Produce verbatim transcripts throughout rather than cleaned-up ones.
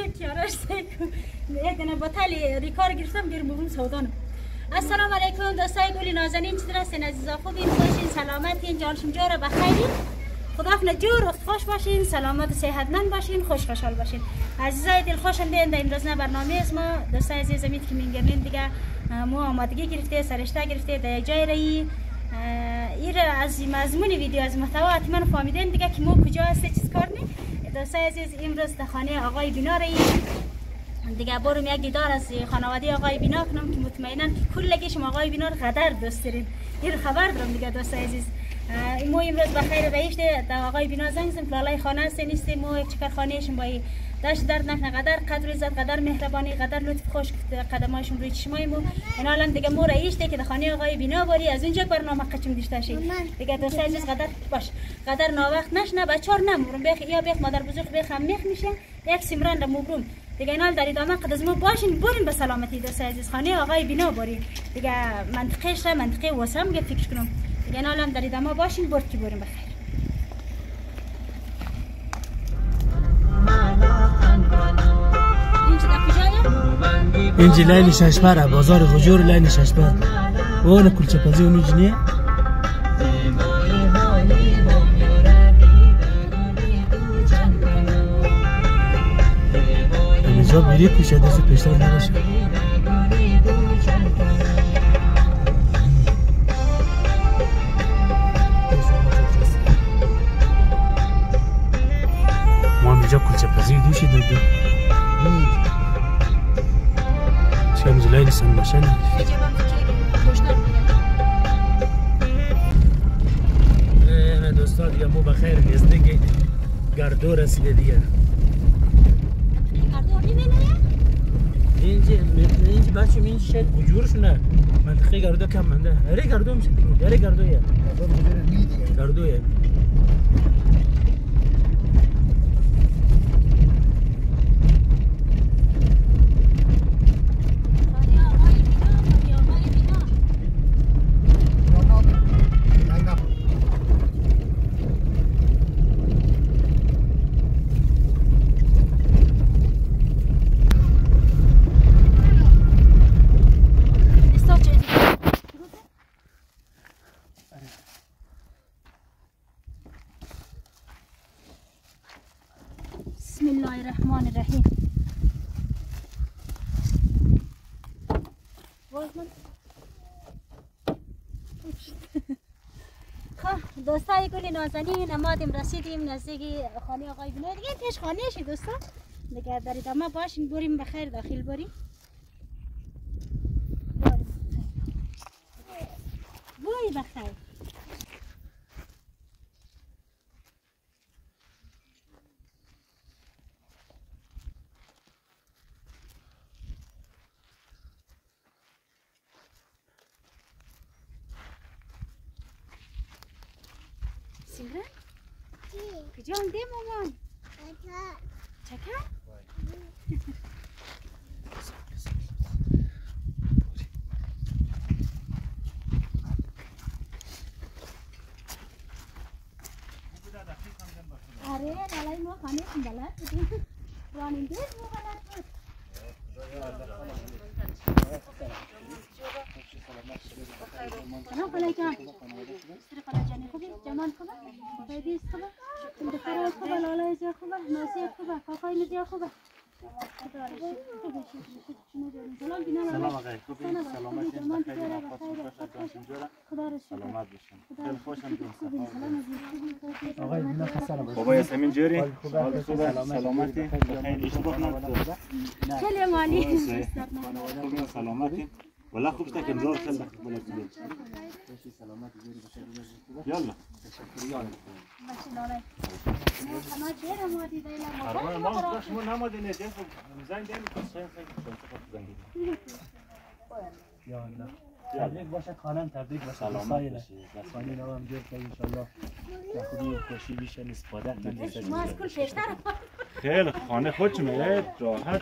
کیارش سیکو یک دنه بطل ریکار گرفتم گیر مبروم سودانم. السلام علیکم دوستای گلی نازنین، چطور هستین عزیزا؟ خوبین؟ خوشین؟ سلامتین؟ جانشون جور بخیرین؟ خدا کنه جور خوش باشین، سلامت و صحتمند باشین، خوش خوشحال باشین. عزیزای دل خوشم بیان در امروز برنامه از ما دوستای عزیز امید که میگردین دیگه مو آمادگی گرفته، سرشته گرفته در جای رایی. این از مضمون ویدیو از محتوا حتما فهمیدین دیگه که ما کجا هستی چیز کار نی. دوستای عزیز امروز در خانه آقای بینا رایی دیگه برم یک دیدار از خانواده آقای بینا کنم که مطمئنا که کلگی شما آقای بینا رو قدر دوست دارین. این خبر دارم دیگه دوستای عزیز. مو امروز بخیر رایش ده آقای بینا زنگ زدم که لالای خانه هستی نیستی مو یک چکر خانهشون با داشت درد نکنه قدر قدر عزت قدر مهربانی قدر لطف خوش قدمایشون روی چشمای مو اینا الان دیگه مو رایش ده که در خانه آقای بینا باری از اونجا برنامه قچم داشته شی دیگه دوستای عزیز قدر باش قدر ناوقت نشنه بچه‌ها نمورم بخ یا بخ مادر بزرگ بخ میخ میشه یک سیمران ده مبروم دیگه اینا در ادامه قد از ما باشین بریم به سلامتی دوستای عزیز خانه آقای بینا باری دیگه منطقهش منطقه واسم گپ فکر کنم دیگه اینا الان در ادامه باشین برد که بریم بخیر. اینجی لین ششبر بازار غجور لین ششبر اون کلچه پزی اونو جنیه همیزا بیری کشه دست پیشتر نرشه ما همیزا کلچه پزی دوشی دادو شمز ليلي سنبشنا انا دوستان دیگه مو بخیر نزدیک گردو رسیده دیگه گردو میبینی؟ اینجا اینجا بچه این شاید بجورشونه منطقه گردو کم منده اره گردو میشه دیگه اره گردویه گردویه بسم الله الرحمن الرحیم. خب دوستای گل نازنین امادیم رسیدیم نزدیک خانه آقای بینا دیگه پیش خانه شی دوستا دیگه در ادامه باشین بریم بخیر داخل بریم وای بخیر سیمران؟ کجا هم ده مامان؟ چکر؟ چکر؟ آره نالای ما خانه کن بلد بودیم رانیم دید ما بلد بود سلام خاله جان سر خاله جانی خوبی؟ جمان خوبه؟ خیلی خوبه؟ دخترای خوبه؟ لالای زیاد خوبه؟ ناسی خوبه؟ کاکای نزیاد خوبه؟ سلام بینا سلام آقای خوبی؟ سلامتی بخیر خدا رو شکر سلامت باشین خیلی خوشم جون آقای بینا سلام بابا یاسمین جوری حال خوبه سلامتی بخیر اشتباه نکنید خیلی مالی خوبی سلامتی والله خوب است که امضا خیلی بلد بود سلامتی جوری بخیر یالا ما چهره ما دیده ما ما داشت ما نماده نه دیگه زنگ دادیم که خیلی خیلی یا الله تبریک باشد خانم تبریک باشد سلامت باشید خانه نو هم جور کنید ان شاء الله یا خوبی و خوشی بیشتر استفاده کنید ما از کل پیشتر خیلی خانه خودتون راحت راحت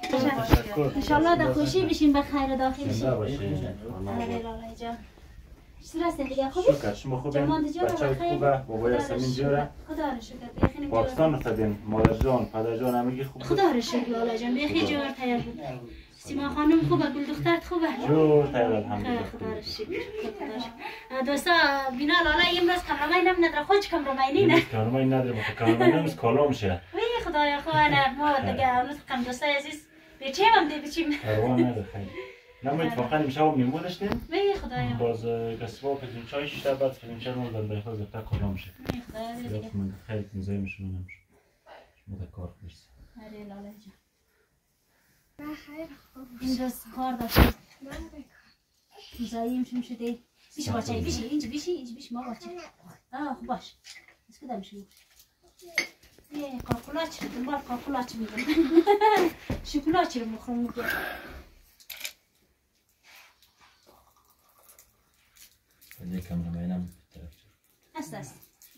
ان شاء الله در خوشی بشین بخیر داخل شین آره لالای جان چطور هستین دیگه خوبی؟ شکر شما خوبین؟ بچه خوبه؟ بابای یاسمین جوره؟ خدا رو شکر بخیر. پاکستان رفتین؟ مادر جان، پدر جان همگی خوب بود؟ خدا رو شکر لالا جان بخیر جوار تیار بود. سیما خانم خوبه، گل دخترت خوبه؟ جو تیار الحمدلله. خدا رو شکر. خدا رو شکر. دوستا بینا لالا امروز کامرامای نم نداره خودش کامرامای نه؟ امروز کامرامای نداره بخور کامرامای امروز کالا میشه. وی خدایا خواهر ما دیگه امروز کم دوستای عزیز بچیم هم دی بچیم. پروان نداره خیلی. نما اتفاقا امشب میمون داشتیم. وی خدایا. باز گسوا پدیم چای شش بعد پدیم چای رو دادن خود زفتا کالا میشه. وی خدایا دیگه. من خیلی مزاحم شما نمیشه. شما کار کنید. آره لالا جان. نه خیر خوب. این روز کار داشتیم. من بکن. مزاحم شم شدی. بیش باشه بیش اینج بیش اینج بیش ما باشه. آه خوب باش. اسکو دمشی. یه کاکولاچ دنبال کاکولاچ میگم. شکلات رو میخورم میگم. یه کامرامای نم طرف. است است.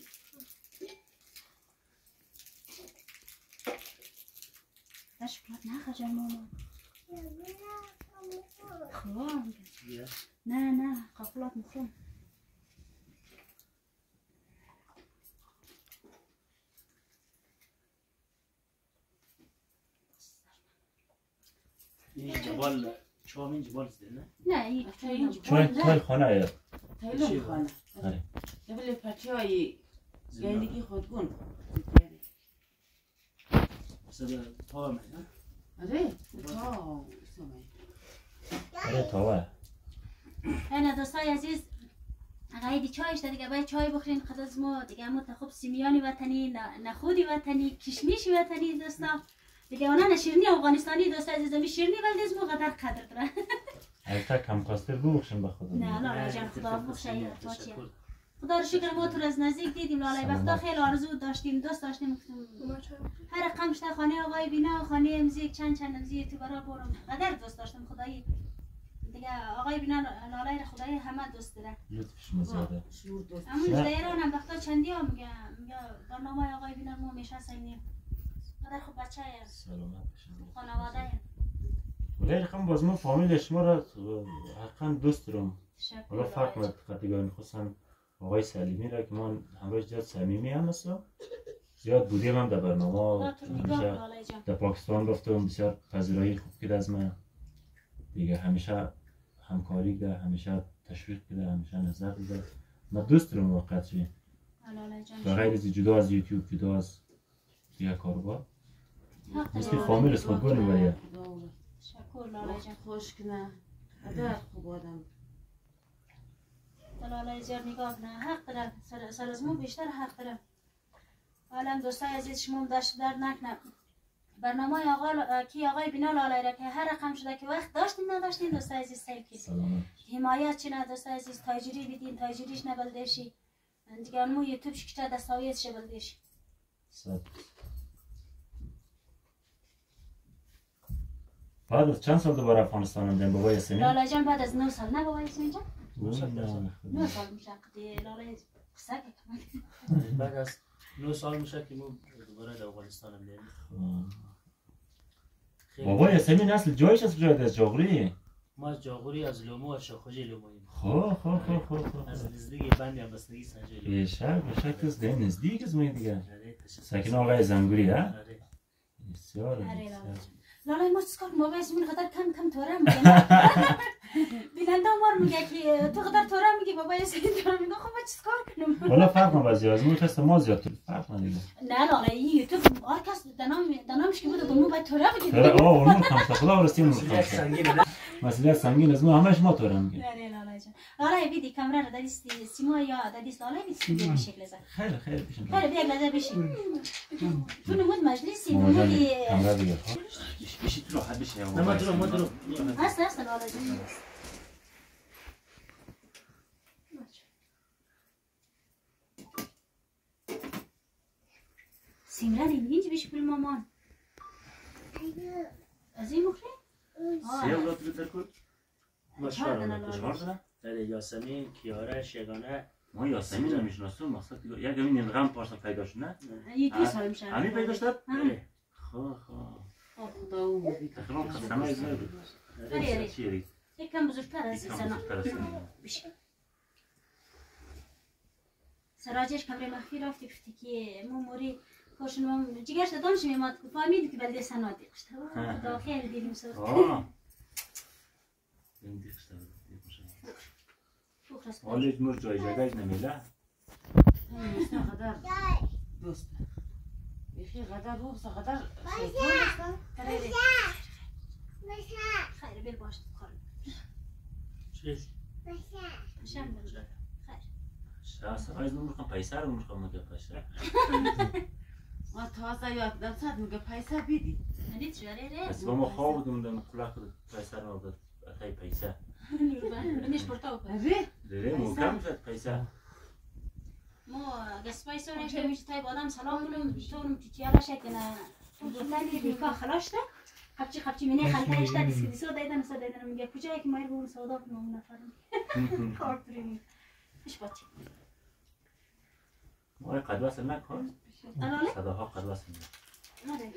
شکلات نخواهد مامان. خواه نه نه کاکولات میخورم. این جبال چوام این جبال زده نه؟ نه این چای چای خانه اید. تایلون خانه. آره. دبل پرچای گندگی خودگون. مثلا پا من آره. تا سومی. آره تاوه. نه دوستای عزیز اگه چایش دیگه باید چای بخورین خد از ما دیگه ما تا خوب سیمیانی وطنی نخودی وطنی کشمیشی وطنی دوستا دیگه اونا نه شیرینی افغانستانی دوستای عزیز می شیرینی ولی از ما قدر قدر داره. البته کم کاستر بخشیم به خدا. نه لالا جان خدا بخشه تو چی خدا رو شکر ما تو از نزدیک دیدیم لالا وقتا خیلی آرزو داشتیم دوست داشتیم هر رقم شته خانه آقای بینا خانه امزیک چند چند امزیک تو برا برم قدر دوست داشتم خدایی دیگه آقای بینا لالا رو خدایی همه دوست داره لطفش مزاده اما دیگران هم وقتا چندی ها میگه میگه برنامه آقای بینا ما میشه سینیم قدر خوب بچه هست سلامت بشین خانواده هست ولی رقم باز ما فامیل شما را حقا دوست دارم حالا فرق ما قطعیگاه خصوصا آقای سلیمی را که ما همراهش زیاد صمیمی هم هستم زیاد بودیم هم در برنامه همیشه در پاکستان رفتم بسیار پذیرایی خوب کرد از من دیگه همیشه همکاری کرده همیشه تشویق کرده همیشه نظر داده من دوست دارم واقعا چی و غیر از جدا از یوتیوب جدا از دیگه کاروبار مثل فامیل است خود گونه باید شکر لالا جان خوش کنه قدر خوب آدم لالا زیاد نگاه نه حق داره سر, سر از مو بیشتر حق داره عالم دوستای عزیز شما داشت در نکنه برنامه آقا کی آقای بینا لالا را که هر رقم شده که وقت داشتین نداشتین دوستای عزیز سیل کنید حمایت چی نه دوستای عزیز تاجری بدین تاجریش نبلدشی دیگه مو یوتیوب شکتا دستاویزش بلدشی بعد از چند سال دوباره افغانستان آمدین بابای یاسمین؟ لالا جان بعد از نه سال نه بابای یاسمین جان؟ نه سال میشه قدی لالا قصه که بعد از نه سال میشه که ما دوباره در افغانستان آمدیم بابای یاسمین اصل جایش از کجا از جاغوری؟ ما از جاغوری از لومو از شاخوجی لوموییم خواه خواه خواه خواه از نزدیک بندی هم بستگی سنجه لومو بشک بشک از دیم نزدیک از مایی دیگه ساکن آقای زنگوری ها؟ بسیار لالا ما چیکار کنم بابا اسمون قدر کم کم توره میگه بیننده مار میگه که تو قدر توره میگی بابا اسمون توره میگه خب ما چیکار کنم والا فرق ما بعضی از موقع است ما زیاد فرق ندیگه نه لالا این یوتیوب هر کس دنام دنامش که بود گفتم باید توره بگید آه اون کم خدا ورستیم مسئله سنگین از ما همش ما توره میگه آره لالا جان لالا بیدی کامرا رو دادیستی سیما یا دادیست لالا بیدی به شکل زد خیلی خیلی بشین خیلی بیا لازم بشین تو نمود مجلسی نمودی کامرا دیگه بشی تو راحت بشی نه ما درو ما درو هست هست لالا جان سیمران اینجا بشی پول مامان از این مخری؟ سه اولاد رو ترکل ما چهار اولاد چهار دارم بله یاسمین کیارش یگانه ما یاسمین رو میشناسم مقصد دیگه یک همین نمغم پارسا پیدا شد نه؟ یکی سال میشه همین پیدا شد؟ بله خواه خواه خدا او تقریبا خستم از یکم بزرگتر از سنا بشه سراجش کمره مخفی رفتی گفتی که مو موری خوشن مام جیگرش دادمش میماد که فهمید که بلده سنادی قشته خدا خیلی دیدیم سوخت آه این دیگشته بود حالی مر جای جگهش نمیله همین قدر دوست بخی قدر روح قدر شیطان خیلی خیلی بیل باشد کار چیست؟ شم خیر شاسه از نمیخوام پیسه رو میخوام مگه پیسه ما تازه یاد دادم میگه پیسه بیدی ندید جاره ره بس با ما خواب بودم کلاک پیسه رو داد اتای پیسه نیش پرتاو ره ره محکم شد پیسه ما قسمای سورش که میشه تای بادم سلام کنم تونم تیچیالا شکنه بوتانی ریکا خلاشته خبچی خبچی منی خلطه اشته دیسک دیسو دایدن سو دایدن میگه کجایی که مایر بون سودا کنم اون نفرم کار بریم ايش باتي ما قد وصل نکن الاله صداها قد وصل نه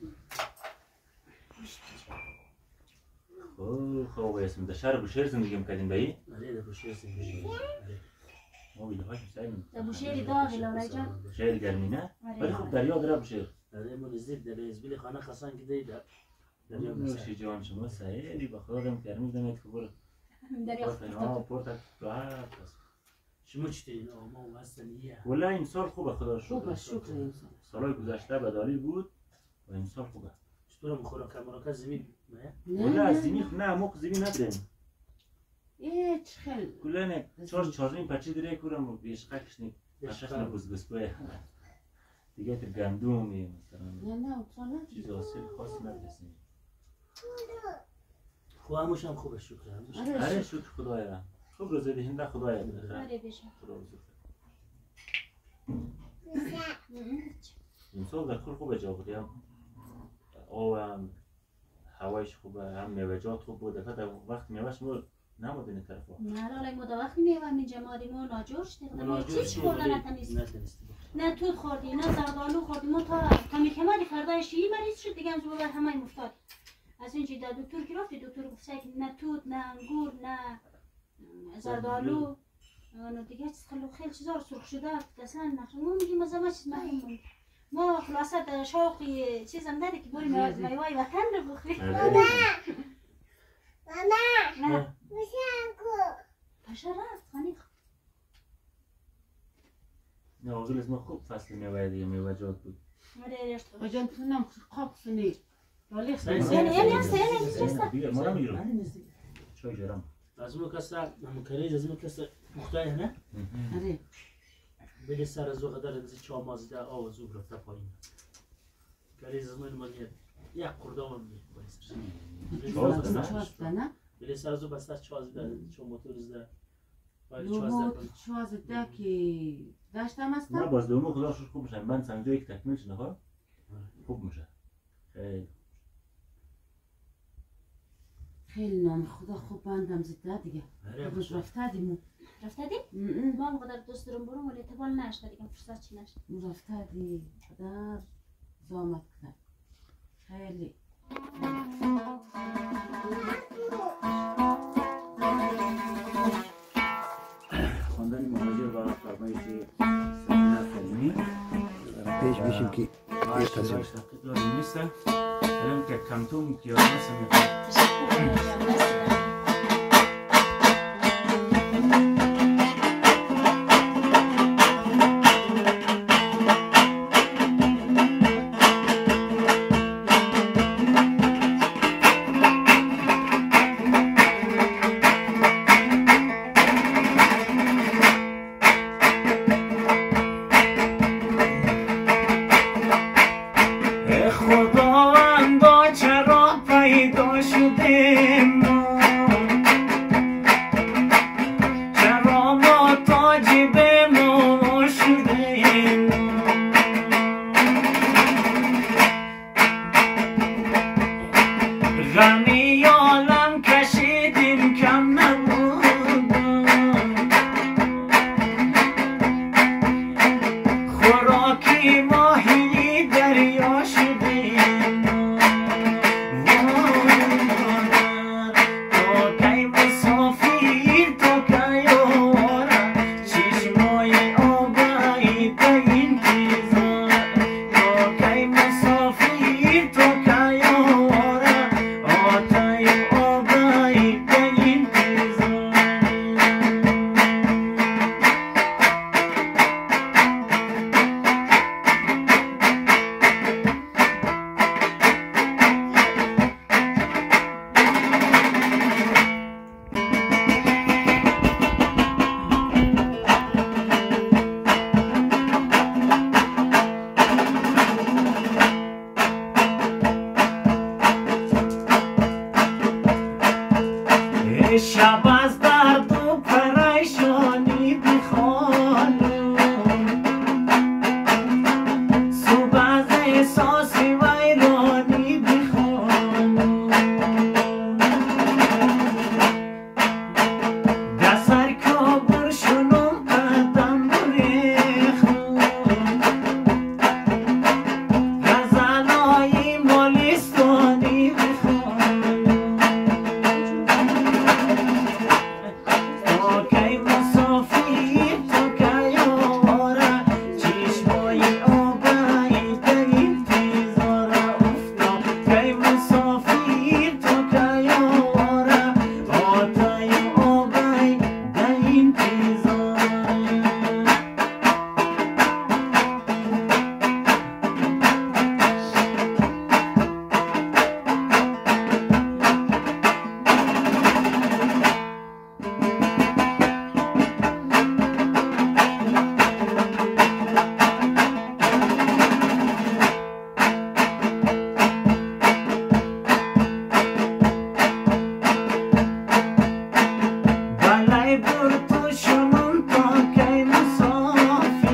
خو خو اسم ده شهر بوشهر زندگی میکردیم بایی؟ آره ده بوشهر زندگی ما ویده هاش میساییم ده بوشهری داغی لولای جان بوشهر گرمی نه؟ ولی خب دریا داره بوشهر آره ما نزدیک در ازبیل خانه خسان که دیده دریا نوشی جوان شما سهیلی با خدا دم گرمی دمید که برو دریا آه پورتک راحت شما چطورین؟ ما وستنیه ولی این سال خوبه خدا خوبه شکر شکر انسان سالهای گذشته بدالی بود و این سال خوبه چطورم خوراک مراکز زمین نه؟ ولی از زمین نه موق زمین نداریم ای چخل کلا نه چهار چهارین پچه دیره کورم بیش قکش نی قشش نبوز گسبه دیگه تر گندومی مثلا نه نه اطلاع چیز حاصل خاص ندرسیم خو هموش هم خوبه شکر هموش آره شکر خدایا خوب روزه دهنده خدایا آره بشه خدا بزرگ این سال در کل خوبه جا بود هم آب هم هوایش خوبه هم میوه‌جات خوب بود فقط وقت میوهش ما نمود این طرفا نه حالا ما دا وقتی میوه می جماری ما ناجور شده چیز خوردن نتونست نه توت خوردی نه زردالو خوردی ما تا کمی کماری فردای شیعی مریض شد دیگه هم زبور همه مفتاد از اینجا در دکتر که رفتی دکتر گفت که نه توت نه انگور نه زردالو نه دیگه چیز خیلی خیلی چیزا رو سرخ شده اصلا نخشم ما میگیم از همه چیز محروم موند ما خلاصه شوقی چیزم داره که بریم میوه وطن رو بخوریم ماما نه پشه رفت خانیخ نه آقل از ما خوب فصل میوه دیگه میوه جات بود آجان تونم خواب سنی ولی سعی یعنی یعنی هسته یعنی هسته دیگه ما نمیگیرم چای جرم از مو کسا نمو کریز از مو کسا مختای نه؟ آره بگه سر از وقت داره از چهار مازده آو زوب رفته پایین کریز از من مانیه یک قردام میکنه چوازده نه؟ بگه سر از وقت بسته چهازده چون موتور زده لومو چوازده که داشتم نه هستم؟ باز دومو خدا شد خوب میشن من سنجا یک تکمیل شد نخواه خوب میشه خیلی خیلی نام خدا خوب بندم زده دیگه روز رفته دیمو رفته دی؟ ما هم قدر دوست دارم برم ولی تبال نشده دیگه فرصت چی نشده رفته دی قدر زامت کنم خیلی خواندن مهاجر و فرمایش سکینه سلیمی پیش بشیم که باید تشکیل داریم نیسته الان که کمتون که آدم سمیخواه تشکر خداوندا چرا پیدا شدیم ما شب از درد و پریشانی بخوانم صبح از احساس ویرانی بخوانم در سر کابر شنم قدم بریخم غزلای مالستانی بخوانم تو کی مسافر تو کی آواره چشمای آبی در انتظار افتاد کی مسافر تو کی آواره آتای آبی در انتظار بالای بر تو شنم تا کی مسافر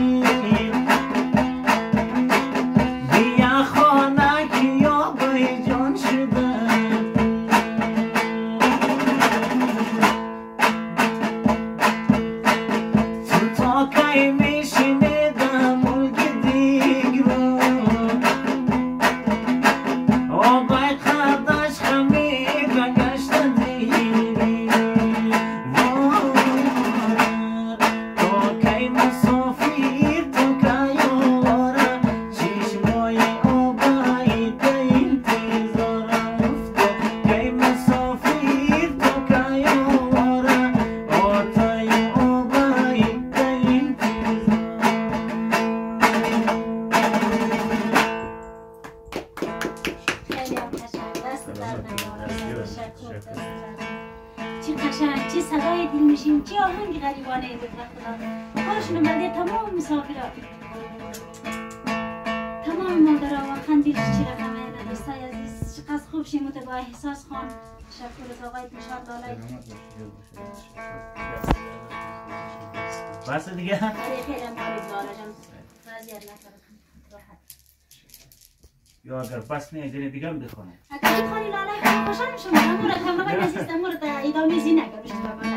بیا خانه که یا بای جان شده تو تا کی میشنیدم ملک دیگ رو آبای قدش خمی بگشت دیگی تو کی مسافر تو کی آواره چشمای آبی در انتظار افتاد کی مسافر تو کی آواره آتای آبی در انتظار خیلی هم قشنگ دست در نکنه. تشکر دست در. چی قشنگ چی صدای دل میشیم چی آهنگ غریبانه بود به خدا کاش نمده تمام مسافرات تمام مادرها و خندیل چی رقمه اینا دوستای عزیز چقدر خوب شیموت با احساس خان تشکر از آقای پیشاد دالای بس دیگه آره خیلی هم کاری داره جان وضعیت نکرد راحت یا اگر بس نه اگر دیگه هم بخونه اگر بخوانی لاله خیلی خوشحال میشم امور تمام عزیز امور ادامه زی نگروش تو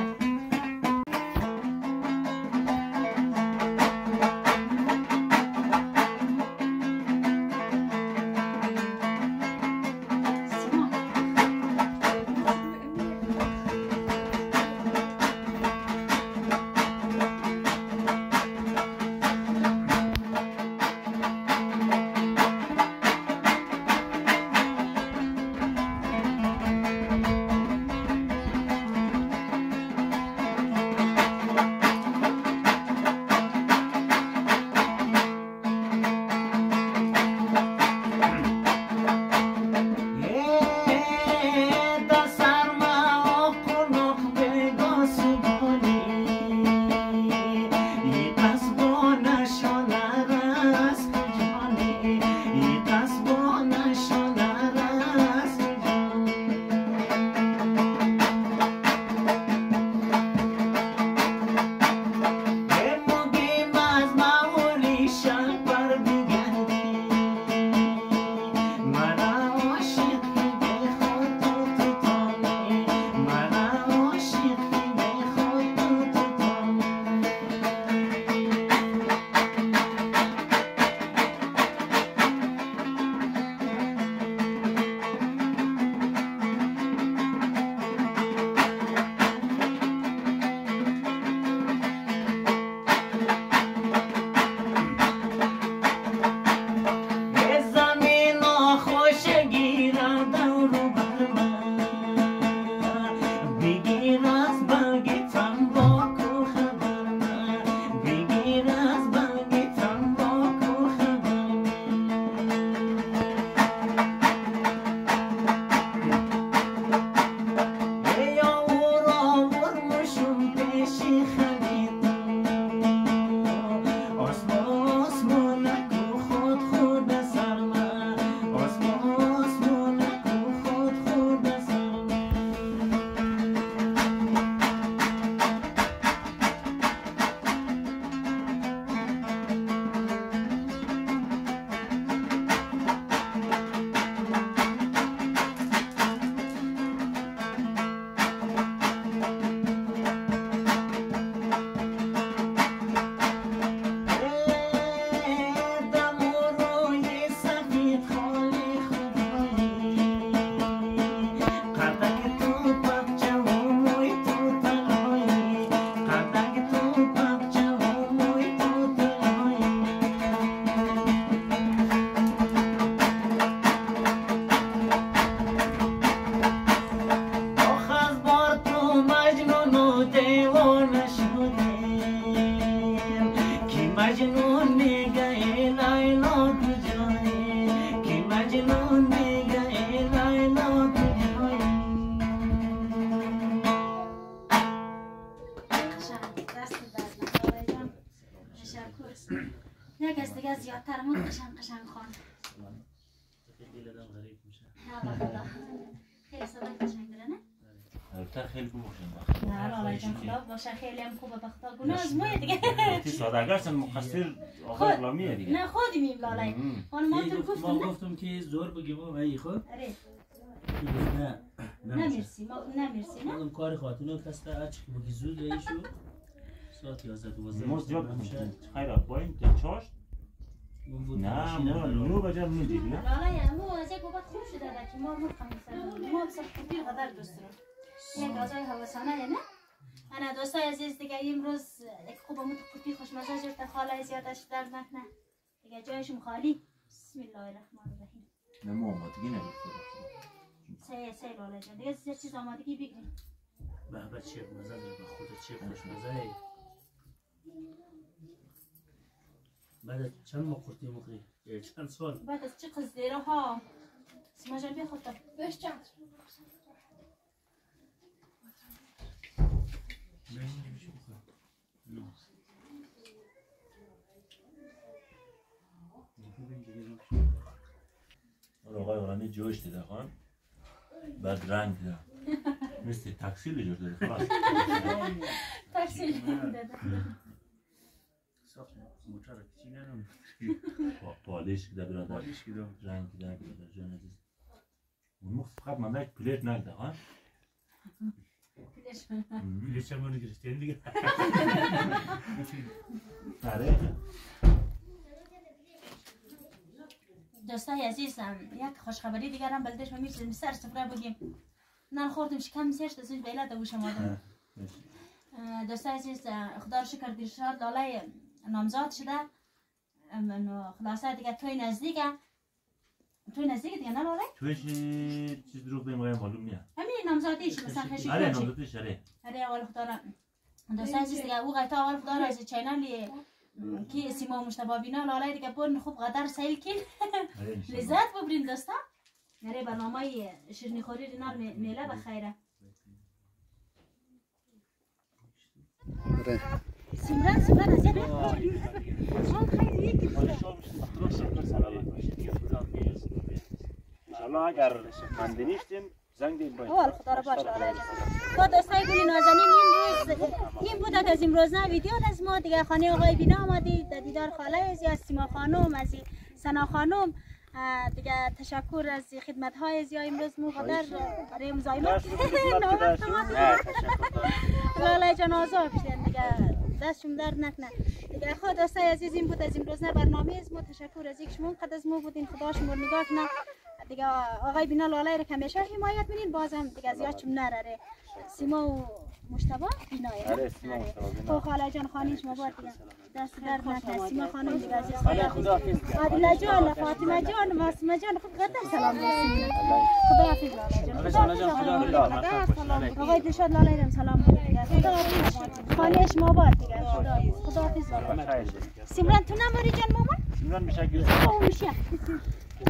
مجنون میگه ای لیلا تنهایی یک از دیگه زیادتر مون قشنگ قشنگ خوان خیلی دلم غریب میشه خیلی صدا قشنگ داره نه؟ البته خیلی خوب باشه نه لالا جان خدا باشه خیلی هم خوبه بخدا گناه از موی دیگه تی سادگرسن مقصر آقای غلامیه دیگه نه خودی میم لالا خانماتون ما گفتم نه؟ گفتم که زور بگیم و ای خود اره نه نه مرسی ما نه مرسی نه من کار خاطر کسته اچ که بگی زود ایشو ساعت یازده دوازده ما زیاد میشه خیر بایم تا چاشت نه ما نو بجا نو دیگه لالا یا مو از یک بابت خوب شده که ما مو خمیسه ما بسا خودی قدر دوست دارم یک غذای هوسانه نه؟ انا دوستای عزیز دیگه امروز یک خوب مو قطی خوشمزه جفت خاله زیادش درد نکنه دیگه جایشم خالی بسم الله الرحمن الرحیم نه ما آمادگی نبید سه سه لالا جان دیگه زیر چیز آمادگی بگیریم به به چه مزه به خودت چه خوشمزه ای بعد چند ما قرطی مخری چند سال بعد از چه قصدیره ها سیما جان بیا خودتا بش چند آقای غلامی جوش دیده خان بعد رنگ دیده مثل تکسیل جور داره خلاص تکسیل داده ساخت موتر کچی نرم پالیش کده برادر پالیش کده رنگ کده برادر جان عزیز اون موقع فقط من یک پلیت نگده ها پلیش هم رو گرفتین دیگه آره دوستای عزیزم یک خوشخبری دیگر هم بلدش ما میرسیم سر سفره بودیم نان خوردیم شکم سرشت ازش بیله دوشم آدم دوستای عزیز خدا رو شکر دیرشاد لالای نامزاد شده خلاصه دیگه توی نزدیکه توی نزدیکه دیگه نه لالای؟ تویش چیز دروغ بیم غیر معلوم نیه همین نامزادیش مثلا خشی آره نامزادیش آره آره اول خدا را دوستای عزیز دیگه او قیتا اول خدا را از چینلی کی سیما مشتبه بینا لالای دیگه برن خوب قدر سیل کن لذت ببرین دوستا نره برنامه شیرینی خوری دینار میله بخیره سیمران سیمران از یه انشالله اگر منده نیستیم زنگ دیم باید اول خدا را باش لالای جان با دوستای گلی نازنین این روز این بود که از امروز نه ویدیو از ما دیگه خانه آقای بینا آمدید دیدار خاله از از سیما خانم از سنا خانم دیگه تشکر از خدمت های از امروز مو قدر برای مزایمت لالای جان آزاد شدن دیگه دستشون درد نکنه دیگه خود دوستای عزیز این بود از امروز نه برنامه از ما تشکر از یک شما قد از ما بودین خدا شما نگاه کنه دیگه آقای بینا لالای رو همیشه حمایت می‌کنین بازم دیگه زیادشون نره سیما و مشتبه بینای آره سیما مشتبه بینا خاله جان خانیش مبارک دیگه دست درد نکنه سیما خانم دیگه عزیز خداحافظ عادله جان فاطمه جان معصومه جان خود قدر سلام برسید خداحافظ لاله جان آقای دلشاد لالای رم سلام دیگه خداحافظ خانیش مبارک دیگه خداحافظ لاله سیمران تو نماری جان مامان سیمران میشه گیرم او میشه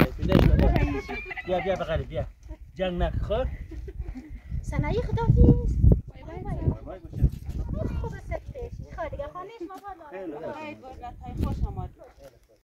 بیا بیا بغلی بیا جنگ نخور سنایی خداحافظ